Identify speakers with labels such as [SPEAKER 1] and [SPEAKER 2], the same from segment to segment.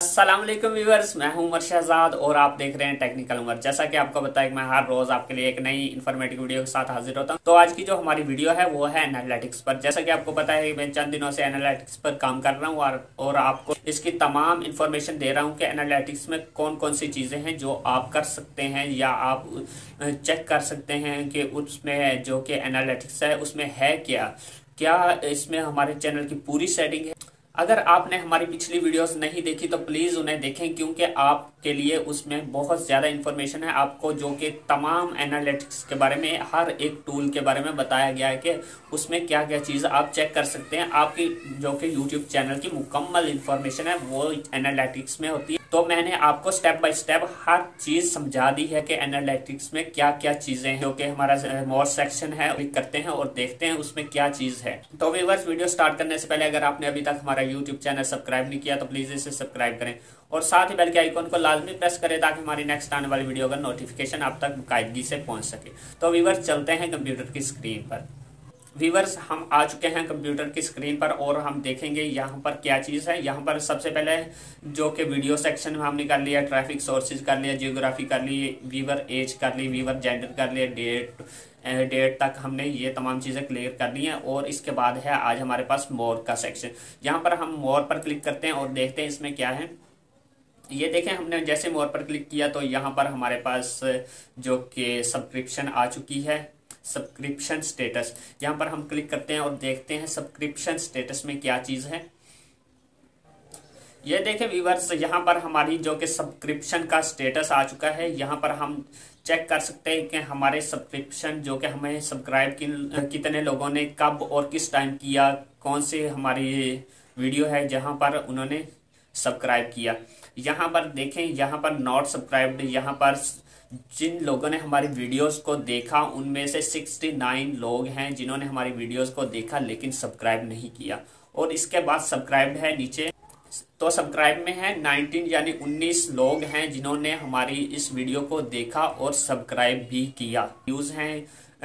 [SPEAKER 1] अस्सलाम वालेकुम व्यूअर्स, मैं हूं उमर शहजाद और आप देख रहे हैं टेक्निकल उमर। जैसा कि आपको पता है कि मैं हर रोज आपके लिए एक नई इन्फॉर्मेटिव वीडियो के साथ हाजिर होता हूं। तो आज की जो हमारी वीडियो है वो है एनालिटिक्स पर। जैसा कि आपको पता है मैं चंद दिनों से एनालिटिक्स पर काम कर रहा हूं और आपको इसकी तमाम इन्फॉर्मेशन दे रहा हूँ कि एनालिटिक्स में कौन कौन सी चीजें हैं जो आप कर सकते हैं या आप चेक कर सकते हैं कि उसमें जो कि एनालिटिक्स है उसमें है क्या इसमें हमारे चैनल की पूरी सेटिंग है। अगर आपने हमारी पिछली वीडियोस नहीं देखी तो प्लीज उन्हें देखें, क्योंकि आपके लिए उसमें बहुत ज्यादा इन्फॉर्मेशन है। आपको जो कि तमाम एनालिटिक्स के बारे में, हर एक टूल के बारे में बताया गया है कि उसमें क्या क्या चीज आप चेक कर सकते हैं। आपकी जो कि यूट्यूब चैनल की मुकम्मल इन्फॉर्मेशन है वो एनालिटिक्स में होती है। तो मैंने आपको स्टेप बाय स्टेप हर चीज समझा दी है कि एनालिटिक्स में क्या क्या चीजें हैं। जो कि हमारा मोर सेक्शन है, क्लिक करते हैं और देखते हैं उसमें क्या चीज है। तो व्यूअर्स, वीडियो स्टार्ट करने से पहले अगर आपने अभी तक हमारा यूट्यूब चैनल सब्सक्राइब नहीं किया तो प्लीज इसे सब्सक्राइब करें और साथ ही बेल के आइकॉन को लाजमी प्रेस करें ताकि हमारी नेक्स्ट आने वाली वीडियो का नोटिफिकेशन आप तक बाकायदगी से पहुंच सके। तो व्यूअर्स, चलते हैं कंप्यूटर की स्क्रीन पर। व्यूअर्स, हम आ चुके हैं कंप्यूटर की स्क्रीन पर और हम देखेंगे यहाँ पर क्या चीज़ है। यहाँ पर सबसे पहले जो कि वीडियो सेक्शन में हमने कर लिया, ट्रैफिक सोर्सेज कर लिया, जियोग्राफी कर ली, व्यूअर एज कर ली, व्यूअर जेंडर कर लिया, डेट तक हमने ये तमाम चीज़ें क्लियर कर ली हैं। और इसके बाद है आज हमारे पास मोर का सेक्शन। यहाँ पर हम मोर पर क्लिक करते हैं और देखते हैं इसमें क्या है। ये देखें, हमने जैसे मोर पर क्लिक किया तो यहाँ पर हमारे पास जो कि सब्सक्रिप्शन आ चुकी है, सब्सक्रिप्शन स्टेटस। यहाँ पर हम क्लिक करते हैं और देखते हैं सब्सक्रिप्शन स्टेटस में क्या चीज है। ये देखें व्यूअर्स, यहाँ पर हमारी जो कि सब्सक्रिप्शन का स्टेटस आ चुका है। यहाँ पर हम चेक कर सकते हैं कि हमारे सब्सक्रिप्शन जो कि हमें सब्सक्राइब कितने लोगों ने कब और किस टाइम किया, कौन सी हमारी वीडियो है जहाँ पर उन्होंने सब्सक्राइब किया। यहाँ पर देखें, यहाँ पर नॉट सब्सक्राइब्ड, यहाँ पर जिन लोगों ने हमारी वीडियोस को देखा उनमें से 69 लोग हैं जिन्होंने हमारी वीडियोस को देखा लेकिन सब्सक्राइब नहीं किया। और इसके बाद सब्सक्राइब्ड है नीचे, तो सब्सक्राइब में है 19 यानी 19 लोग हैं जिन्होंने हमारी इस वीडियो को देखा और सब्सक्राइब भी किया। व्यूज हैं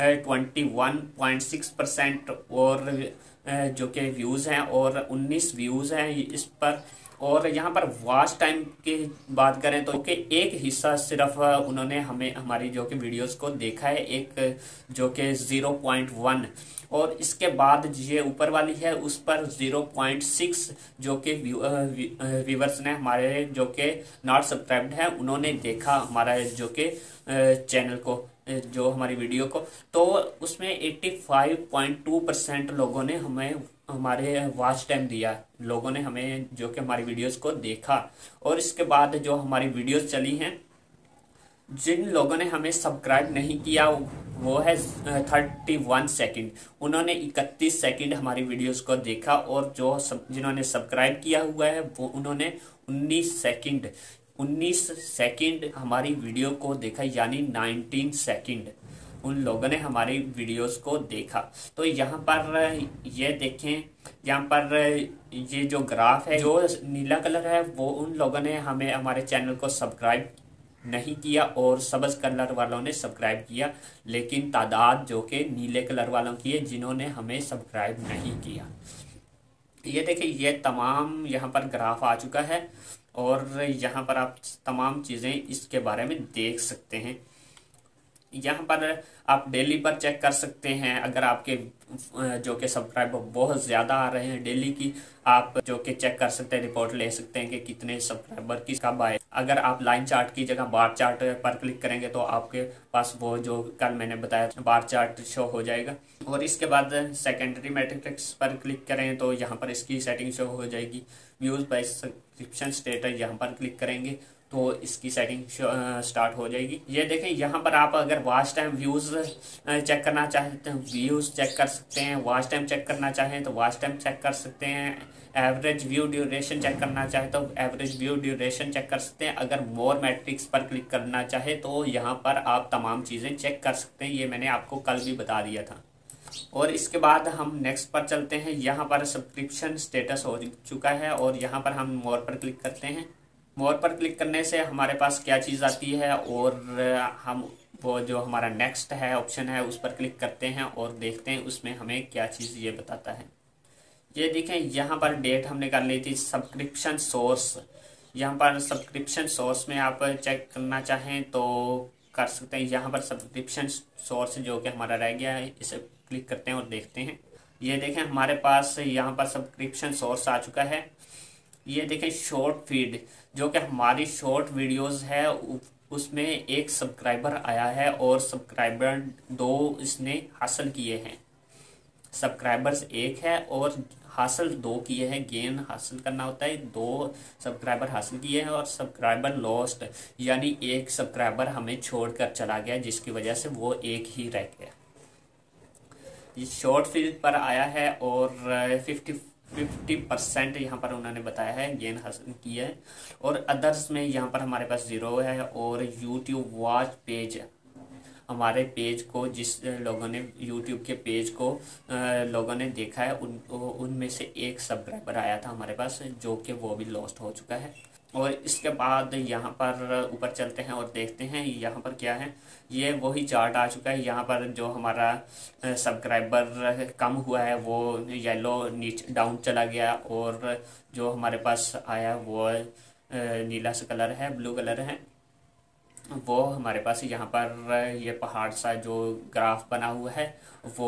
[SPEAKER 1] 21.6% और जो कि व्यूज हैं और 19 व्यूज हैं इस पर। और यहाँ पर वॉच टाइम की बात करें तो एक हिस्सा सिर्फ उन्होंने हमारी जो कि वीडियोस को देखा है, एक जो कि 0.1। और इसके बाद ये ऊपर वाली है उस पर 0.6 जो कि व्यूवर्स ने हमारे जो कि नॉट सब्सक्राइब्ड है उन्होंने देखा हमारा जो कि चैनल को, जो हमारी वीडियो को। तो उसमें 85.2% लोगों ने हमें हमारे वॉच टाइम दिया, लोगों ने हमें जो कि हमारी वीडियोस को देखा। और इसके बाद जो हमारी वीडियोस चली हैं, जिन लोगों ने हमें सब्सक्राइब नहीं किया वो है 31 सेकंड। उन्होंने 31 सेकंड हमारी वीडियोस को देखा। और जो जिन्होंने सब्सक्राइब किया हुआ है वो उन्होंने 19 सेकंड हमारी वीडियो को देखा, यानी 19 सेकंड उन लोगों ने हमारी वीडियोस को देखा। तो यहाँ पर ये देखें, यहाँ पर ये जो ग्राफ है, जो नीला कलर है वो उन लोगों ने हमें हमारे चैनल को सब्सक्राइब नहीं किया और सब्ज कलर वालों ने सब्सक्राइब किया, लेकिन तादाद जो कि नीले कलर वालों की है जिन्होंने हमें सब्सक्राइब नहीं किया। ये देखिए, ये तमाम यहाँ पर ग्राफ आ चुका है और यहाँ पर आप तमाम चीज़ें इसके बारे में देख सकते हैं। यहाँ पर आप डेली पर चेक कर सकते हैं। अगर आपके जो कि सब्सक्राइबर बहुत ज़्यादा आ रहे हैं डेली की, आप जो कि चेक कर सकते हैं, रिपोर्ट ले सकते हैं कि कितने सब्सक्राइबर किस कब आए। अगर आप लाइन चार्ट की जगह बार चार्ट पर क्लिक करेंगे तो आपके पास वो जो कल मैंने बताया बार चार्ट शो हो जाएगा। और इसके बाद सेकेंडरी मैट्रिक्स पर क्लिक करें तो यहाँ पर इसकी सेटिंग शो हो जाएगी। व्यूज़ बाय सब्सक्रिप्शन स्टेटस यहाँ पर क्लिक करेंगे तो इसकी सेटिंग स्टार्ट हो जाएगी। ये देखें, यहाँ पर आप अगर वॉच टाइम व्यूज़ चेक करना चाहते हैं व्यूज़ चेक कर सकते हैं, वॉच टाइम चेक करना चाहें तो वॉच टाइम चेक कर सकते हैं, एवरेज व्यू ड्यूरेशन चेक करना चाहे तो एवरेज व्यू ड्यूरेशन चेक कर सकते हैं। अगर मोर मैट्रिक्स पर क्लिक करना चाहे तो यहाँ पर आप तमाम चीज़ें चेक कर सकते हैं। ये मैंने आपको कल भी बता दिया था। और इसके बाद हम नेक्स्ट पर चलते हैं। यहाँ पर सब्सक्रिप्शन स्टेटस हो चुका है और यहाँ पर हम मोर पर क्लिक करते हैं। मोर पर क्लिक करने से हमारे पास क्या चीज़ आती है और हम वो जो हमारा नेक्स्ट है ऑप्शन है उस पर क्लिक करते हैं और देखते हैं उसमें हमें क्या चीज़ ये बताता है। ये देखें, यहाँ पर डेट हमने कर ली थी सब्सक्रिप्शन सोर्स, यहाँ पर सब्सक्रिप्शन सोर्स में आप चेक करना चाहें तो कर सकते हैं। यहाँ पर सब्सक्रिप्शन सोर्स जो कि हमारा रह गया है, इसे क्लिक करते हैं और देखते हैं। ये देखें हमारे पास यहाँ पर सब्सक्रिप्शन सोर्स आ चुका है। ये देखें शॉर्ट फीड जो कि हमारी शॉर्ट वीडियोस है, उसमें एक सब्सक्राइबर आया है और सब्सक्राइबर 2 इसने हासिल किए हैं। सब्सक्राइबर्स 1 है और हासिल 2 किए हैं। गेन हासिल करना होता है, 2 सब्सक्राइबर हासिल किए हैं और सब्सक्राइबर लॉस्ट यानी एक सब्सक्राइबर हमें छोड़कर चला गया, जिसकी वजह से वो 1 ही रह गया। ये शॉर्ट फील्ड पर आया है और 50% यहाँ पर उन्होंने बताया है गेन हासिल किया है। और अदर्स में यहाँ पर हमारे पास 0 है। और यूट्यूब वॉच पेज, हमारे पेज को जिस लोगों ने यूट्यूब के पेज को लोगों ने देखा है उनमें से एक सब्सक्राइबर आया था हमारे पास, जो कि वो भी लॉस्ट हो चुका है। और इसके बाद यहाँ पर ऊपर चलते हैं और देखते हैं यहाँ पर क्या है। ये वही चार्ट आ चुका है। यहाँ पर जो हमारा सब्सक्राइबर कम हुआ है वो येलो नीचे डाउन चला गया, और जो हमारे पास आया वो नीला सा कलर है, ब्लू कलर है, वो हमारे पास यहाँ पर ये पहाड़ सा जो ग्राफ बना हुआ है वो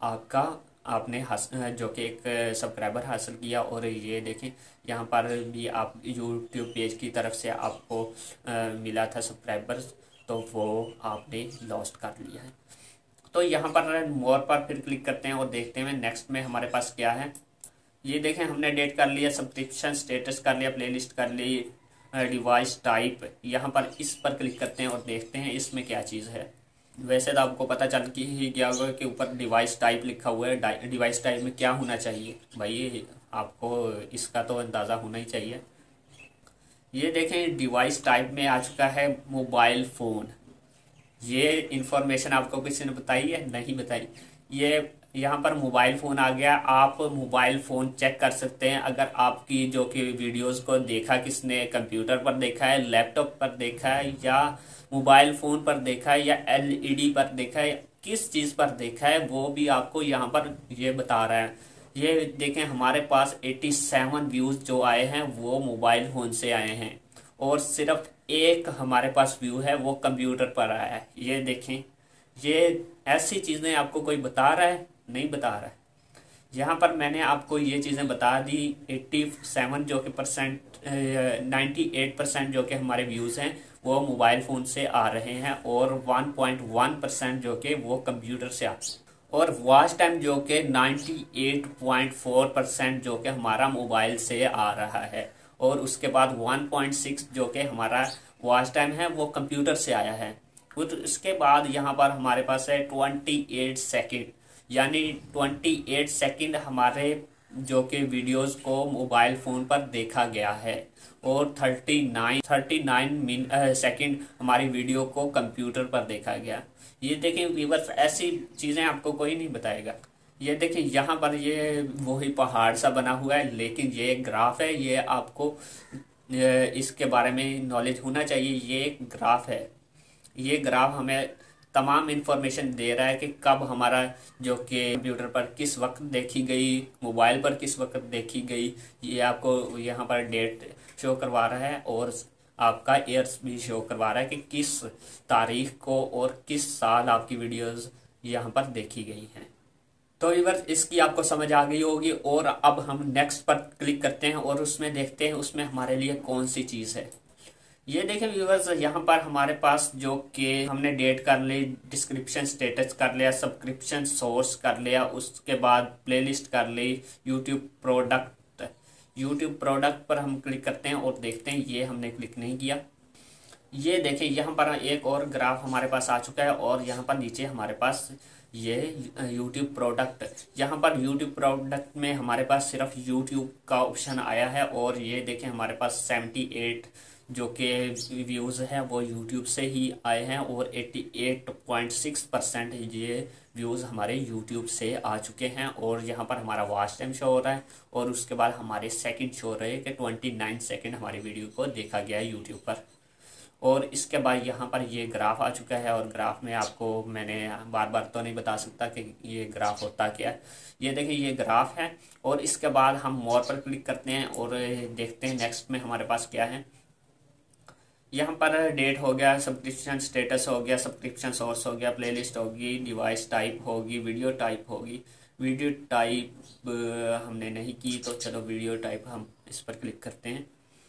[SPEAKER 1] आपने जो कि एक सब्सक्राइबर हासिल किया। और ये देखें यहाँ पर भी आप यूट्यूब पेज की तरफ से आपको मिला था सब्सक्राइबर्स, तो वो आपने लॉस्ट कर लिया है। तो यहाँ पर मोर पर फिर क्लिक करते हैं और देखते हैं नेक्स्ट में हमारे पास क्या है। ये देखें हमने डेट कर लिया, सब्सक्रिप्शन स्टेटस कर लिया, प्लेलिस्ट कर ली, डिवाइस टाइप, यहाँ पर इस पर क्लिक करते हैं और देखते हैं इसमें क्या चीज़ है। वैसे तो आपको पता चल के ही गया होगा कि ऊपर डिवाइस टाइप लिखा हुआ है। डिवाइस टाइप में क्या होना चाहिए भाई, आपको इसका तो अंदाज़ा होना ही चाहिए। ये देखें डिवाइस टाइप में आ चुका है मोबाइल फ़ोन। ये इन्फॉर्मेशन आपको किसी ने बताई है? नहीं बताई। ये यहाँ पर मोबाइल फ़ोन आ गया। आप मोबाइल फ़ोन चेक कर सकते हैं अगर आपकी जो कि वीडियोस को देखा किसने, कंप्यूटर पर देखा है, लैपटॉप पर देखा है, या मोबाइल फ़ोन पर देखा है, या एलईडी पर देखा है, किस चीज़ पर देखा है, वो भी आपको यहाँ पर ये बता रहा है। ये देखें हमारे पास 87 व्यूज़ जो आए हैं वो मोबाइल फ़ोन से आए हैं, और सिर्फ एक हमारे पास व्यू है वो कंप्यूटर पर आया है। ये देखें, ये ऐसी चीज़ें आपको कोई बता रहा है? नहीं बता रहा है। यहाँ पर मैंने आपको ये चीज़ें बता दी। 87 जो कि 98% जो कि हमारे व्यूज़ हैं वो मोबाइल फ़ोन से आ रहे हैं, और 1.1% जो कि वो कंप्यूटर से आते हैं, और वॉच टाइम जो कि 98.4% जो कि हमारा मोबाइल से आ रहा है, और उसके बाद 1.6 जो कि हमारा वॉच टाइम है वो कंप्यूटर से आया है। फिर इसके बाद यहाँ पर हमारे पास है 28 सेकेंड, यानी 28 सेकेंड हमारे जो कि वीडियोस को मोबाइल फ़ोन पर देखा गया है, और 39 सेकेंड हमारी वीडियो को कंप्यूटर पर देखा गया। ये देखें व्यूअर्स, ऐसी चीज़ें आपको कोई नहीं बताएगा। ये देखें यहाँ पर ये वही पहाड़ सा बना हुआ है, लेकिन ये ग्राफ है, ये आपको इसके बारे में नॉलेज होना चाहिए। ये एक ग्राफ है। ये ग्राफ हमें तमाम इन्फॉर्मेशन दे रहा है कि कब हमारा जो कि कंप्यूटर पर किस वक्त देखी गई, मोबाइल पर किस वक्त देखी गई, ये आपको यहाँ पर डेट शो करवा रहा है, और आपका ईयर्स भी शो करवा रहा है कि किस तारीख को और किस साल आपकी वीडियोस यहाँ पर देखी गई हैं। तो व्यूअर्स, इसकी आपको समझ आ गई होगी। और अब हम नेक्स्ट पर क्लिक करते हैं और उसमें देखते हैं उसमें हमारे लिए कौन सी चीज़ है। ये देखें व्यूअर्स, यहाँ पर हमारे पास जो कि हमने डेट कर ली, डिस्क्रिप्शन स्टेटस कर लिया, सब्सक्रिप्शन सोर्स कर लिया, उसके बाद प्लेलिस्ट कर ली, यूट्यूब प्रोडक्ट पर हम क्लिक करते हैं और देखते हैं। ये हमने क्लिक नहीं किया। ये देखें यहाँ पर एक और ग्राफ हमारे पास आ चुका है, और यहाँ पर नीचे हमारे पास ये यूट्यूब प्रोडक्ट, यहाँ पर यूट्यूब प्रोडक्ट में हमारे पास सिर्फ यूट्यूब का ऑप्शन आया है, और ये देखें हमारे पास 78 जो कि व्यूज़ हैं वो यूट्यूब से ही आए हैं, और 88.6% ये व्यूज़ हमारे यूट्यूब से आ चुके हैं। और यहाँ पर हमारा वॉच टाइम शो हो रहा है, और उसके बाद हमारे सेकंड शो रहे कि 29 सेकंड हमारी वीडियो को देखा गया है यूट्यूब पर। और इसके बाद यहाँ पर ये ग्राफ आ चुका है, और ग्राफ में आपको मैंने बार बार तो नहीं बता सकता कि ये ग्राफ होता क्या है। ये देखिए ये ग्राफ है, और इसके बाद हम मोर पर क्लिक करते हैं और देखते हैं नेक्स्ट में हमारे पास क्या है। यहाँ पर डेट हो गया, सब्सक्रिप्शन स्टेटस हो गया, सब्सक्रिप्शन सोर्स हो गया, प्लेलिस्ट होगी, डिवाइस टाइप होगी, वीडियो टाइप होगी। वीडियो टाइप हमने नहीं की, तो चलो वीडियो टाइप हम इस पर क्लिक करते हैं।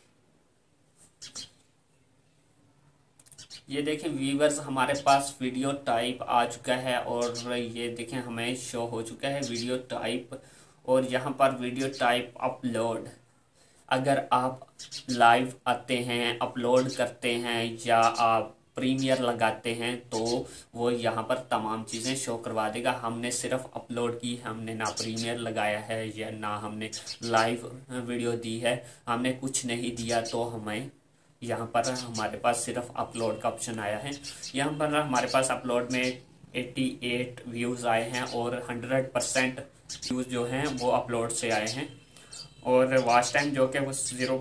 [SPEAKER 1] ये देखें व्यूवर्स, हमारे पास वीडियो टाइप आ चुका है, और ये देखें हमें शो हो चुका है वीडियो टाइप। और यहाँ पर वीडियो टाइप अपलोड, अगर आप लाइव आते हैं, अपलोड करते हैं, या आप प्रीमियर लगाते हैं, तो वो यहाँ पर तमाम चीज़ें शो करवा देगा। हमने सिर्फ अपलोड की, हमने ना प्रीमियर लगाया है या ना हमने लाइव वीडियो दी है, हमने कुछ नहीं दिया, तो हमें यहाँ पर हमारे पास सिर्फ अपलोड का ऑप्शन आया है। यहाँ पर हमारे पास अपलोड में 88 व्यूज़ आए हैं, और 100% व्यूज़ जो हैं वो अपलोड से आए हैं। और वॉच टाइम जो कि वो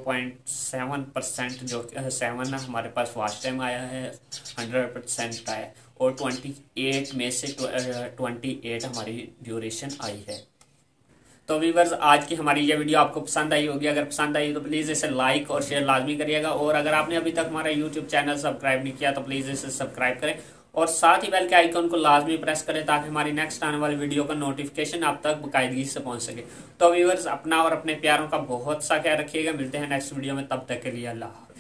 [SPEAKER 1] 0.7% जो 7 हमारे पास वॉच टाइम आया है, 100% का है। और 28 में से 28 हमारी ड्यूरेशन आई है। तो व्यूअर्स, आज की हमारी ये वीडियो आपको पसंद आई होगी। अगर पसंद आई तो प्लीज़ इसे लाइक और शेयर लाजमी करिएगा, और अगर आपने अभी तक हमारा यूट्यूब चैनल सब्सक्राइब नहीं किया तो प्लीज़ इसे सब्सक्राइब करें, और साथ ही बेल के आइकन को लाजमी प्रेस करें, ताकि हमारी नेक्स्ट आने वाली वीडियो का नोटिफिकेशन आप तक बाकायदगी से पहुंच सके। तो व्यूअर्स, अपना और अपने प्यारों का बहुत सा ख्याल रखिएगा। मिलते हैं नेक्स्ट वीडियो में, तब तक के लिए अल्लाह।